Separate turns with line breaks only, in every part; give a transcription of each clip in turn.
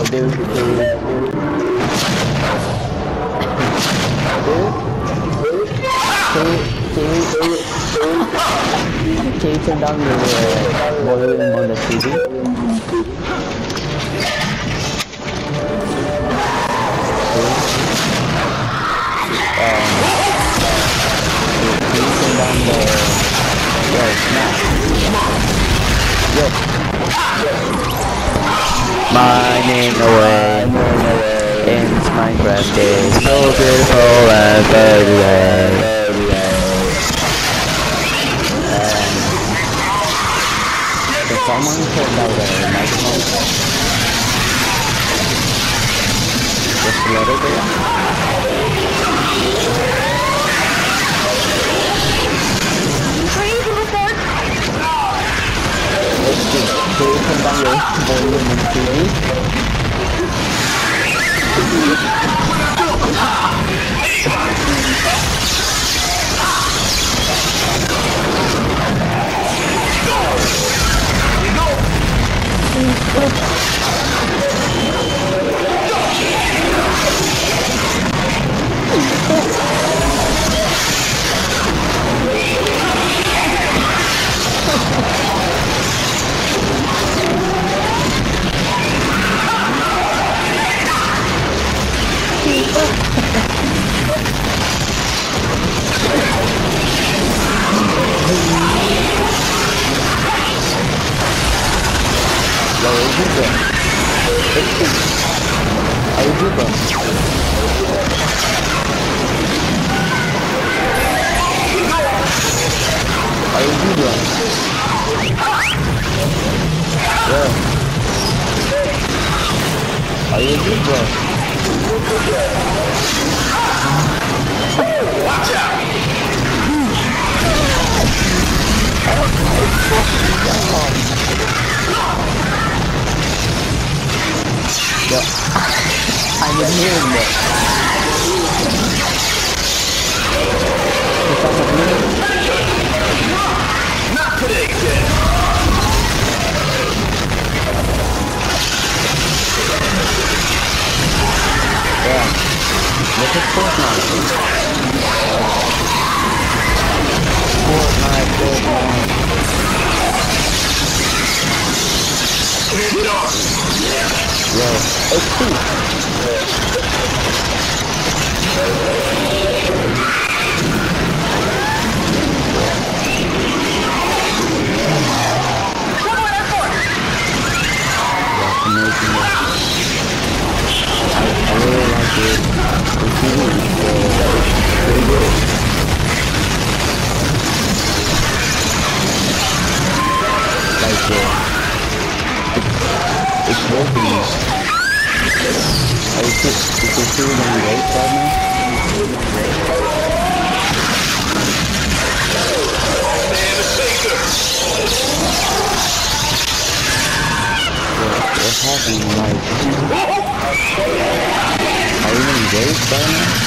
Can you turn down the volume on the TV? Can you turn down the... Yo, snap. Yo. Mining away in this Minecraft day. So beautiful and very someone turned down the microphone just a little bit. Let's see. Can you turn down your volume on the TV? Are you good, bro? Watch out! Yeah. I'm in here, not today, kid. Yeah. Look at Fortnite. Yo, it's cool. I really like it. It's pretty good. Like it's working. Are you still in the race right now? What's happening? Like, are you in the race right now?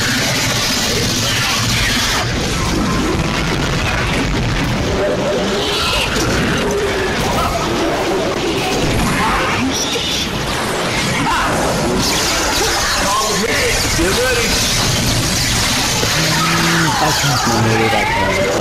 Get ready! I can't remember that one.